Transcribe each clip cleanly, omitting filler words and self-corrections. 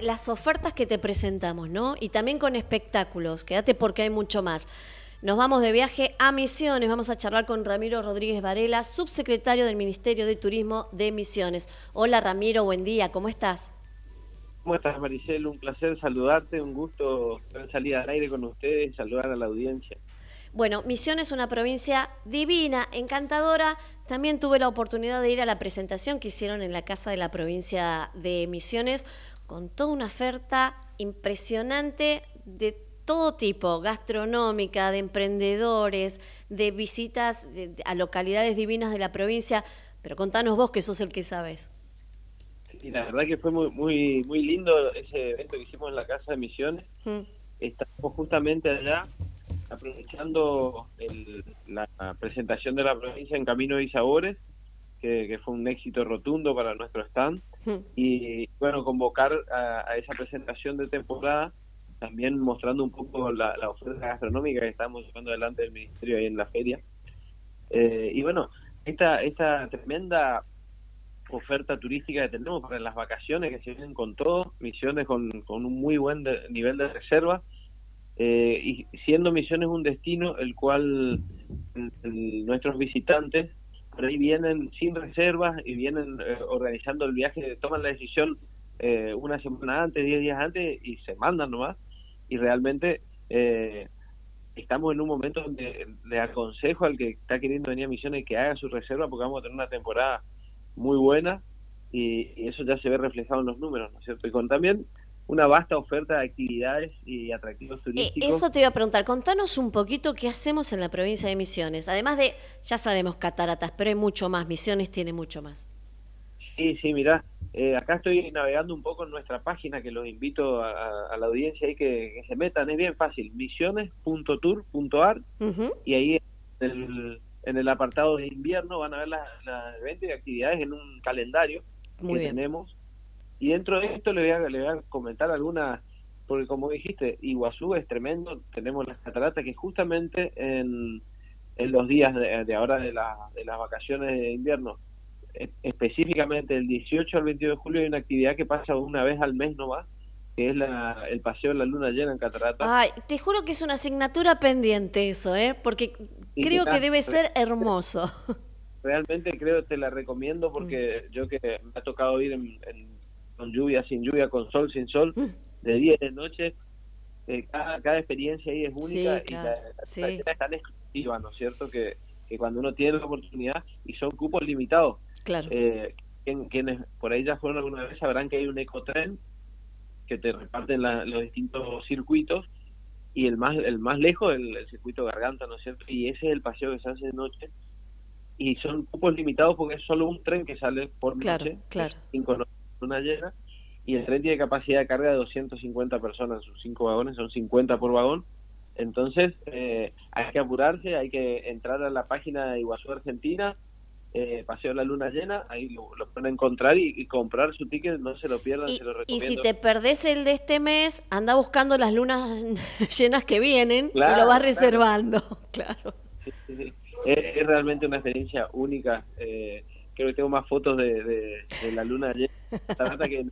las ofertas que te presentamos, ¿no? Y también con espectáculos, quédate porque hay mucho más. Nos vamos de viaje a Misiones, vamos a charlar con Ramiro Rodríguez Varela, subsecretario del Ministerio de Turismo de Misiones. Hola Ramiro, buen día, ¿cómo estás? ¿Cómo estás, Maricel? Un placer saludarte, un gusto salir al aire con ustedes y saludar a la audiencia. Bueno, Misiones es una provincia divina, encantadora. También tuve la oportunidad de ir a la presentación que hicieron en la Casa de la Provincia de Misiones, con toda una oferta impresionante de todo tipo, gastronómica, de emprendedores, de visitas a localidades divinas de la provincia. Pero contanos vos, que sos el que sabes. Y la verdad que fue muy lindo ese evento que hicimos en la Casa de Misiones. Mm. Estamos justamente allá aprovechando la presentación de la provincia en Camino y Sabores, que fue un éxito rotundo para nuestro stand. Y bueno, convocar a esa presentación de temporada, también mostrando un poco la oferta gastronómica que estamos llevando adelante del Ministerio ahí en la feria. Y bueno, esta tremenda oferta turística que tenemos para las vacaciones, que se vienen con todo, Misiones con un muy buen nivel de reserva, y siendo Misiones un destino el cual nuestros visitantes por ahí vienen sin reservas y vienen organizando el viaje, toman la decisión una semana antes, 10 días antes, y se mandan nomás, y realmente estamos en un momento donde le aconsejo al que está queriendo venir a Misiones que haga su reserva, porque vamos a tener una temporada muy buena y eso ya se ve reflejado en los números, ¿no es cierto? Y con también una vasta oferta de actividades y atractivos turísticos. Eso te iba a preguntar, contanos un poquito qué hacemos en la provincia de Misiones. Además de, ya sabemos, cataratas, pero hay mucho más, Misiones tiene mucho más. Sí, mirá, acá estoy navegando un poco en nuestra página, que los invito a la audiencia ahí que se metan, es bien fácil, misiones.tour.ar, y ahí en el apartado de invierno van a ver las 20 actividades en un calendario Muy que bien. tenemos. Y dentro de esto le voy a comentar algunas, porque como dijiste, Iguazú es tremendo, tenemos las cataratas que justamente en los días de ahora de las vacaciones de invierno, específicamente el 18 al 22 de julio hay una actividad que pasa una vez al mes nomás, que es el paseo de la luna llena en cataratas. Ay, te juro que es una asignatura pendiente eso, ¿eh? Porque Y creo que mirá, debe ser hermoso. realmente creo que te la recomiendo porque yo que me ha tocado ir con lluvia, sin lluvia, con sol, sin sol, de día y de noche, cada experiencia ahí es única, Sí, y claro, la sí, escena es tan exclusiva, ¿no es cierto? Que cuando uno tiene la oportunidad, y son cupos limitados, claro. quienes por ahí ya fueron alguna vez sabrán que hay un ecotren que te reparten los distintos circuitos, y el más lejos, el circuito Garganta, ¿no es cierto? Y ese es el paseo que se hace de noche, y son cupos limitados porque es solo un tren que sale por Claro, noche, que es claro. 5 noches, luna llena, y el tren tiene capacidad de carga de 250 personas, sus 5 vagones son 50 por vagón. Entonces hay que apurarse, hay que entrar a la página de Iguazú Argentina, Paseo de la Luna Llena, ahí lo pueden encontrar y comprar su ticket, no se lo pierdan, se lo Y si recomiendo. te perdés el de este mes, anda buscando las lunas llenas que vienen y lo vas Claro, claro, reservando, claro. sí. Es realmente una experiencia única. Creo que tengo más fotos de la luna llena que...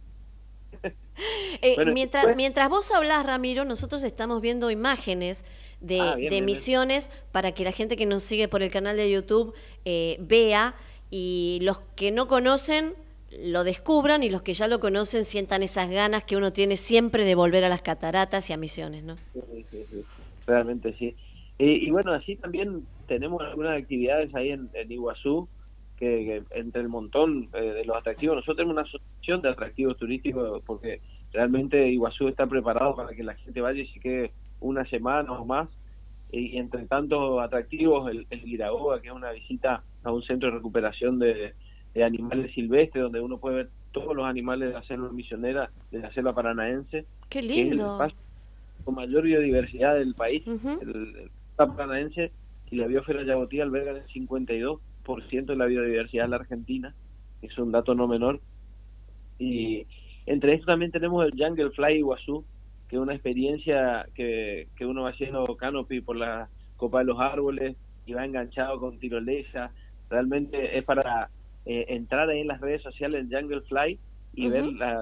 Bueno, y después... Mientras vos hablás, Ramiro, nosotros estamos viendo imágenes de Bien. Misiones para que la gente que nos sigue por el canal de YouTube vea, y los que no conocen lo descubran, y los que ya lo conocen sientan esas ganas que uno tiene siempre de volver a las cataratas y a Misiones, ¿no? Sí, realmente sí. Y bueno, así también tenemos algunas actividades ahí en Iguazú, que entre el montón de los atractivos, nosotros tenemos una asociación de atractivos turísticos, porque realmente Iguazú está preparado para que la gente vaya y se quede una semana o más, y entre tantos atractivos, el Giraboa, que es una visita a un centro de recuperación de animales silvestres, donde uno puede ver todos los animales de la selva misionera, de la selva paranaense, ¡Qué que es el lindo! espacio con mayor biodiversidad del país. Ujú. El paranaense y la biosfera yabotí albergan el 52% de la biodiversidad de la Argentina, es un dato no menor. Y entre esto también tenemos el Jungle Fly Iguazú, que es una experiencia que uno va haciendo canopy por la copa de los árboles y va enganchado con tirolesa. Realmente es para entrar ahí en las redes sociales, el Jungle Fly, y ver Ujú. la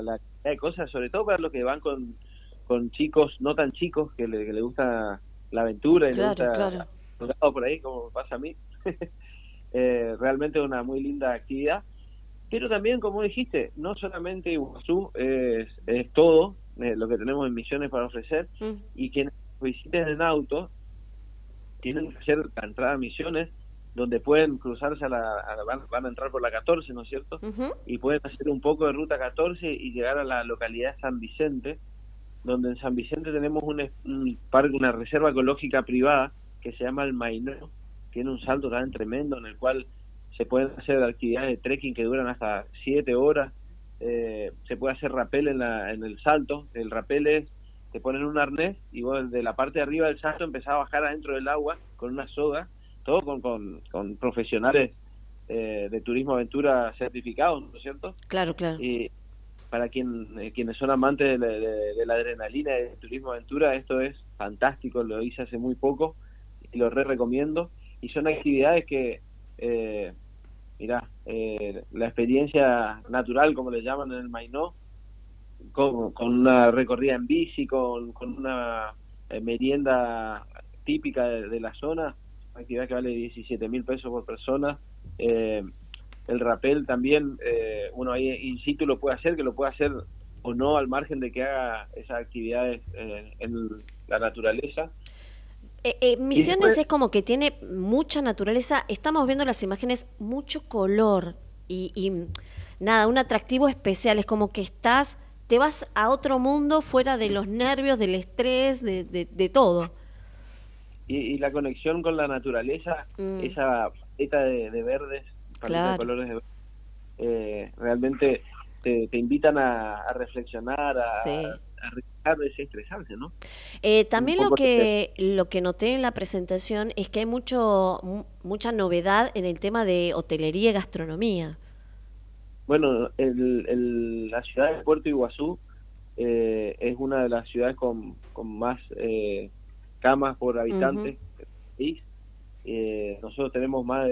hay cosas, sobre todo para los que van con chicos no tan chicos, que le gusta la aventura y le gusta por ahí, como pasa a mí. Realmente una muy linda actividad. Pero también, como dijiste, no solamente Iguazú es todo lo que tenemos en Misiones para ofrecer, y quienes visiten en auto tienen que hacer la entrada a Misiones, donde pueden cruzarse van a entrar por la 14, ¿no es cierto? Y pueden hacer un poco de ruta 14 y llegar a la localidad de San Vicente, donde en San Vicente tenemos un parque, una reserva ecológica privada que se llama el Mainó. Tiene un salto también tremendo, en el cual se pueden hacer actividades de trekking que duran hasta 7 horas. Se puede hacer rappel en el salto. El rappel es, te ponen un arnés y vos de la parte de arriba del salto empezás a bajar adentro del agua con una soga, todo con profesionales de turismo aventura certificados, ¿no es cierto? Claro, claro. Y para quienes son amantes de la adrenalina y del turismo aventura, esto es fantástico. Lo hice hace muy poco y lo recomiendo. Y son actividades que la experiencia natural, como le llaman en el Mainó, con una recorrida en bici, con una merienda típica de la zona, una actividad que vale 17.000 pesos por persona. El rappel también, uno ahí in situ lo puede hacer, que lo puede hacer o no, al margen de que haga esas actividades en la naturaleza. Misiones después, es como que tiene mucha naturaleza, estamos viendo las imágenes, mucho color y nada, un atractivo especial, es como que te vas a otro mundo fuera de los nervios, del estrés, de todo. Y la conexión con la naturaleza, esa paleta de verdes, paleta de colores de verdes, realmente te invitan a reflexionar, a dejar de desestresarse, ¿no? También lo que noté en la presentación es que hay mucha novedad en el tema de hotelería y gastronomía. Bueno, la ciudad de Puerto Iguazú es una de las ciudades con más camas por habitante del país. Nosotros tenemos más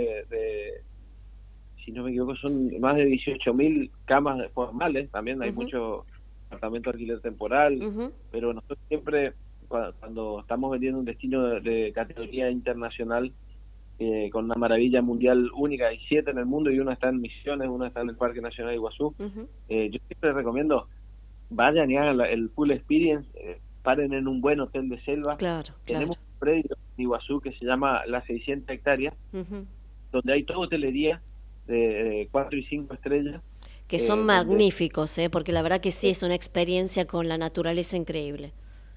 si no me equivoco, son más de 18.000 camas formales. También hay mucho apartamento de alquiler temporal, pero nosotros siempre, cuando estamos vendiendo un destino de categoría internacional, con una maravilla mundial única, hay 7 en el mundo y una está en Misiones, una está en el Parque Nacional de Iguazú. Yo siempre recomiendo, vayan y hagan el full experience, paren en un buen hotel de selva. Tenemos un predio en Iguazú que se llama Las 600 hectáreas, donde hay toda hotelería de 4 y 5 estrellas. Que son magníficos, porque la verdad que sí es una experiencia con la naturaleza increíble.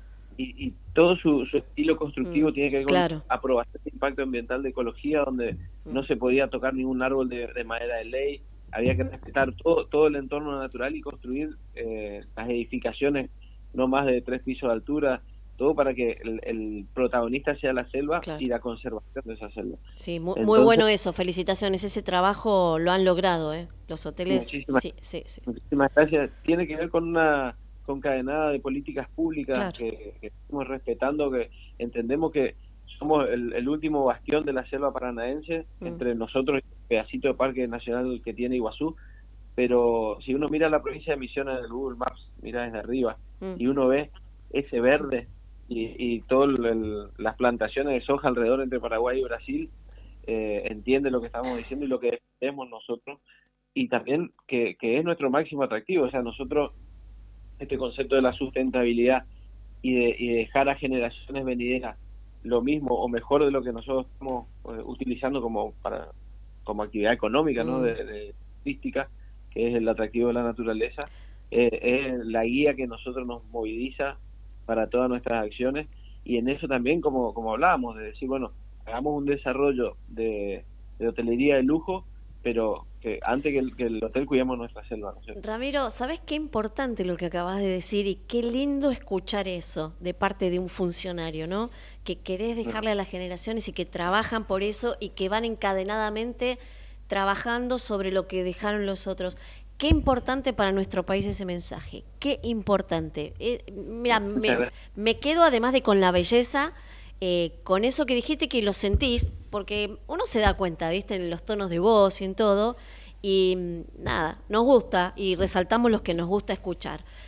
Y todo su estilo constructivo tiene que ver con aprobación de impacto ambiental de ecología, donde no se podía tocar ningún árbol de madera de ley, había que respetar todo el entorno natural y construir las edificaciones no más de 3 pisos de altura, todo para que el protagonista sea la selva y la conservación de esa selva. Sí, muy bueno eso, felicitaciones, ese trabajo lo han logrado, los hoteles. Muchísimas gracias. Tiene que ver con una concadenada de políticas públicas que estamos respetando, que entendemos que somos el último bastión de la selva paranaense, entre nosotros y el pedacito de parque nacional que tiene Iguazú. Pero si uno mira la provincia de Misiones en el Google Maps, mira desde arriba, y uno ve ese verde y todas las plantaciones de soja alrededor entre Paraguay y Brasil, entiende lo que estamos diciendo y lo que defendemos nosotros, y también que es nuestro máximo atractivo. O sea, nosotros, este concepto de la sustentabilidad y de dejar a generaciones venideras lo mismo o mejor de lo que nosotros estamos utilizando como actividad económica, ¿no? de turística, que es el atractivo de la naturaleza, es la guía que nosotros nos moviliza para todas nuestras acciones. Y en eso también, como hablábamos, de decir, bueno, hagamos un desarrollo de hotelería de lujo, pero que antes que el hotel cuidemos nuestra selva, ¿no es cierto? Ramiro, ¿sabes qué importante lo que acabas de decir? Y qué lindo escuchar eso de parte de un funcionario, ¿no? Que querés dejarle a las generaciones y que trabajan por eso y que van encadenadamente trabajando sobre lo que dejaron los otros. Qué importante para nuestro país ese mensaje, qué importante. Mira, me quedo además de con la belleza, con eso que dijiste, que lo sentís, porque uno se da cuenta, ¿viste? En los tonos de voz y en todo, y nada, nos gusta y resaltamos los que nos gusta escuchar.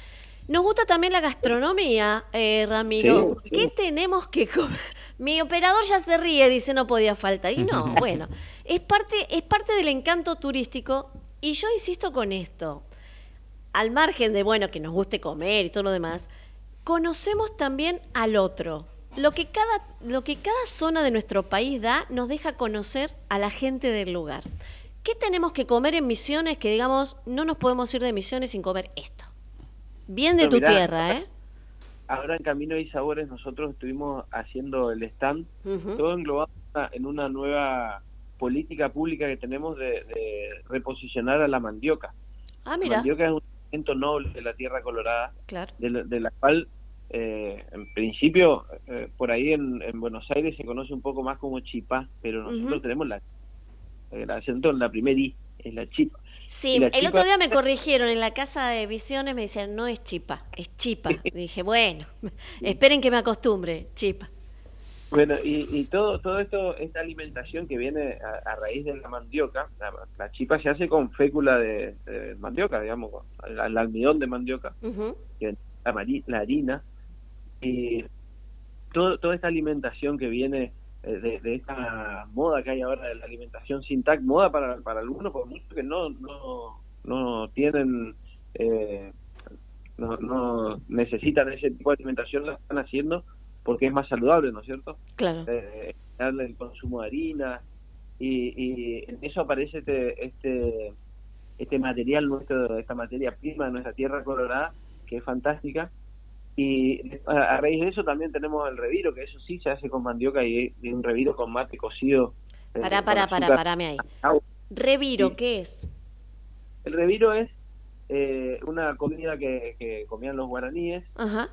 Nos gusta también la gastronomía, Ramiro. Sí, ¿Qué sí. tenemos que comer? Mi operador ya se ríe, dice no podía faltar. Y no, bueno, es parte del encanto turístico. Y yo insisto con esto. Al margen de, bueno, que nos guste comer y todo lo demás, conocemos también al otro. Lo que cada zona de nuestro país da, nos deja conocer a la gente del lugar. ¿Qué tenemos que comer en Misiones que digamos, no nos podemos ir de Misiones sin comer esto? Bien de Pero tu mirá, tierra, ¿eh? ahora en Camino y Sabores nosotros estuvimos haciendo el stand, Ujú. todo englobado en una nueva política pública que tenemos de reposicionar a la mandioca. Ah, La mira, mandioca es un elemento noble de la tierra colorada, claro. de la cual en principio por ahí en Buenos Aires se conoce un poco más como chipá, pero nosotros Ujú. tenemos el acento en la primera I, es la chipa. Y Sí, la el otro chipa, día me corrigieron en la casa de Visiones, me decían, no es chipa, es chipa. Dije, bueno, esperen que me acostumbre, chipa. bueno, y todo esto, esta alimentación que viene a raíz de la mandioca, la chipa se hace con fécula de mandioca, digamos, el almidón de mandioca, Ujú. que es la harina, y toda esta alimentación que viene de esta moda que hay ahora de la alimentación sin TAC, moda para algunos, por mucho que no tienen, eh, no necesitan ese tipo de alimentación, la están haciendo porque es más saludable, ¿no es cierto? Claro. Darle el consumo de harina, y en eso aparece este material nuestro, esta materia prima de nuestra tierra colorada, que es fantástica. Y a raíz de eso también tenemos el reviro, que eso sí se hace con mandioca y un reviro con mate cocido, con azúcar. Parame ahí. Agua. Reviro, Y ¿qué es? el reviro es una comida que comían los guaraníes. Ajá.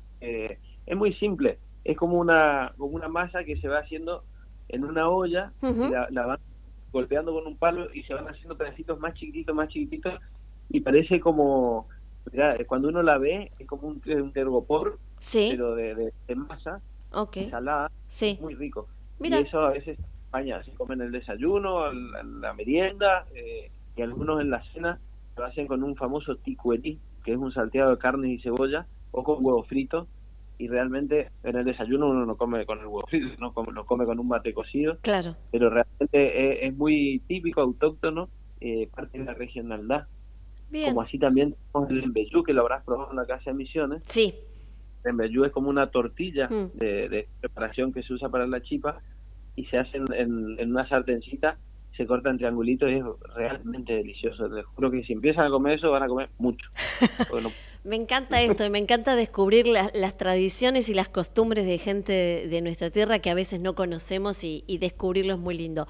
Es muy simple, es como una masa que se va haciendo en una olla, y Ujú. la van golpeando con un palo y se van haciendo pedacitos más chiquititos, y parece como, mirá, cuando uno la ve, es como un tergopor, Sí, pero de masa ok. salada, es Sí. muy rico. Y Mira, eso a veces en España se come en el desayuno, en la merienda, y algunos en la cena lo hacen con un famoso ticuerí, que es un salteado de carne y cebolla, o con huevo frito. Y realmente en el desayuno uno no come con el huevo frito, no come con un mate cocido, claro. pero realmente es muy típico, autóctono, parte de la regionalidad. Como Bien. así también tenemos el embellú, que lo habrás probado en la Casa de Misiones. Sí. El embellú es como una tortilla Mm. de preparación que se usa para la chipa, y se hace en una sartencita, se corta en triangulitos, y es realmente delicioso. Les juro que si empiezan a comer eso van a comer mucho. Porque no- Me encanta esto y me encanta descubrir las tradiciones y las costumbres de gente de nuestra tierra que a veces no conocemos y descubrirlo es muy lindo.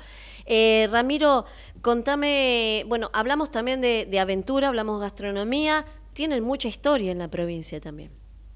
Ramiro, contame, bueno, hablamos también de aventura, hablamos gastronomía, tienen mucha historia en la provincia también.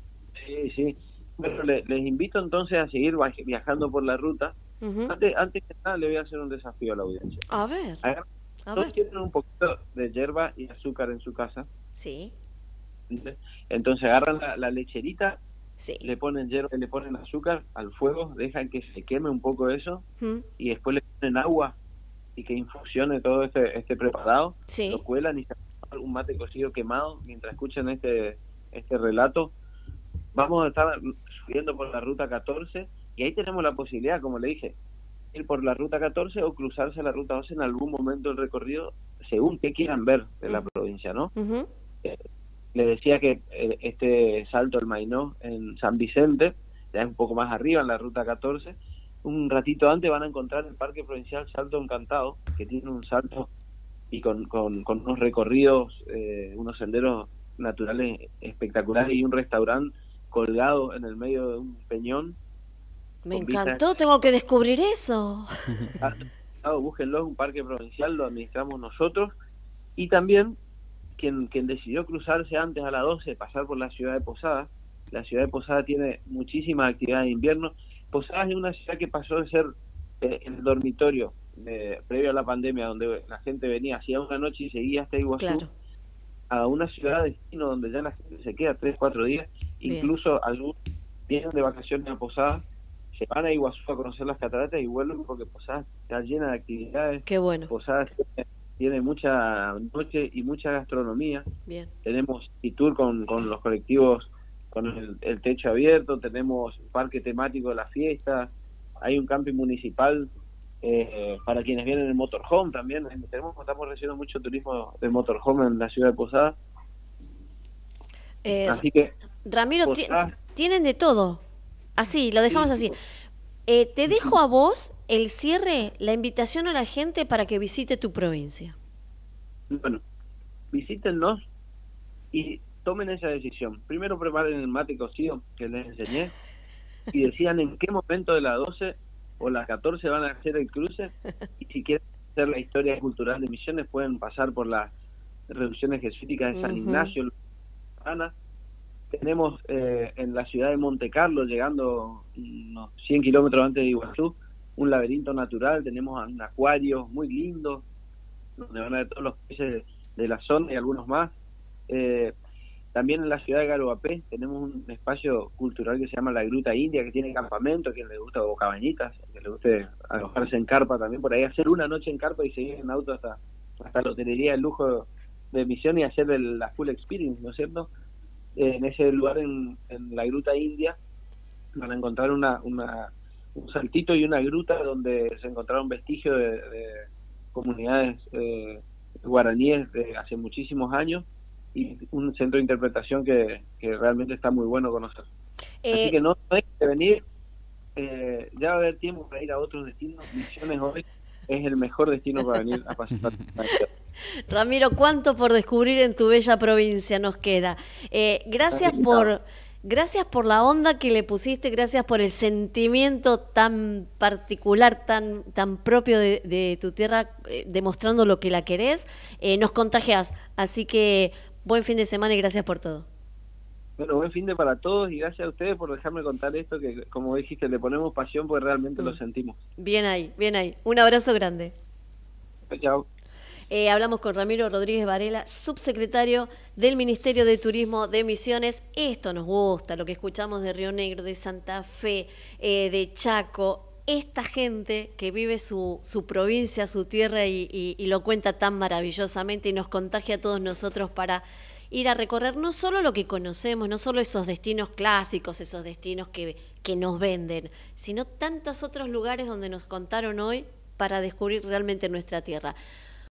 Sí, sí. Bueno, les invito entonces a seguir viajando por la ruta. Ujú. Antes que nada, le voy a hacer un desafío a la audiencia. A ver, Agarran- a Todos ver. tienen un poquito de hierba y azúcar en su casa. Sí, ¿Viste? Entonces agarran la lecherita, sí. le ponen hierba y le ponen azúcar al fuego, dejan que se queme un poco eso, Mm. y después le ponen agua y que infusione todo este preparado, lo Sí. cuelan y se hace un mate cocido quemado mientras escuchan este relato. Vamos a estar subiendo por la ruta 14, y ahí tenemos la posibilidad, como le dije, ir por la ruta 14 o cruzarse a la ruta 12 en algún momento del recorrido, según qué quieran ver de la Ujú. provincia, ¿no? Ujú. Eh, Le decía que este salto al Mainó en San Vicente, ya es un poco más arriba en la ruta 14, un ratito antes van a encontrar el Parque Provincial Salto Encantado, que tiene un salto y con unos recorridos, unos senderos naturales espectaculares, y un restaurante colgado en el medio de un peñón Me con vistas. encantó, tengo que descubrir eso. Búsquenlo, es un parque provincial, lo administramos nosotros. Y también quien decidió cruzarse antes a las 12, pasar por la ciudad de Posadas. La ciudad de Posadas tiene muchísimas actividades de invierno. Posadas es una ciudad que pasó de ser el dormitorio previo a la pandemia, donde la gente venía, hacía una noche y seguía hasta Iguazú, Claro, a una ciudad de destino donde ya la gente se queda 3, 4 días. bien. Incluso algunos vienen de vacaciones a Posadas, se van a Iguazú a conocer las cataratas y vuelven, porque Posadas está llena de actividades. Qué bueno. Posadas tiene tiene mucha noche y mucha gastronomía. Bien. Tenemos tour con los colectivos con el techo abierto, tenemos un parque temático de la fiesta, hay un camping municipal para quienes vienen en motorhome también. Estamos recibiendo mucho turismo de motorhome en la ciudad de Posadas. Así que Ramiro, tienen de todo. Así, lo dejamos así. Te dejo a vos el cierre, la invitación a la gente para que visite tu provincia. Bueno, visítennos y tomen esa decisión. Primero preparen el mate cocido que les enseñé y decidan en qué momento de las 12 o las 14 van a hacer el cruce, y si quieren hacer la historia cultural de Misiones pueden pasar por las reducciones jesuíticas de San Ignacio, Ana. Tenemos en la ciudad de Monte Carlo, llegando unos 100 kilómetros antes de Iguazú, un laberinto natural. Tenemos un acuario muy lindo, donde van a ver todos los peces de la zona y algunos más. También en la ciudad de Garoapé tenemos un espacio cultural que se llama la Gruta India, que tiene campamento, a quien le gusta, o cabañitas, a quien le guste alojarse en carpa también por ahí, hacer una noche en carpa y seguir en auto hasta la hotelería de lujo de Misión y hacer la full experience, ¿no es cierto? En ese lugar, en la Gruta India, van a encontrar un saltito y una gruta donde se encontraron vestigios de comunidades guaraníes de hace muchísimos años, y un centro de interpretación que realmente está muy bueno conocer. Así que no dejen de venir, ya va a haber tiempo para ir a otros destinos. Misiones hoy es el mejor destino para venir a pasar. Ramiro, cuánto por descubrir en tu bella provincia nos queda. Gracias por la onda que le pusiste, gracias por el sentimiento tan particular, tan propio de tu tierra, demostrando lo que la querés. Nos contagias, así que buen fin de semana y gracias por todo. Bueno, buen fin de para todos y gracias a ustedes por dejarme contar esto, que como dijiste, le ponemos pasión porque realmente lo sentimos. Bien ahí, bien ahí. Un abrazo grande. Chao. Hablamos con Ramiro Rodríguez Varela, subsecretario del Ministerio de Turismo de Misiones. Esto nos gusta, lo que escuchamos de Río Negro, de Santa Fe, de Chaco. Esta gente que vive su provincia, su tierra y lo cuenta tan maravillosamente y nos contagia a todos nosotros para ir a recorrer no solo lo que conocemos, no solo esos destinos clásicos, esos destinos que nos venden, sino tantos otros lugares donde nos contaron hoy para descubrir realmente nuestra tierra.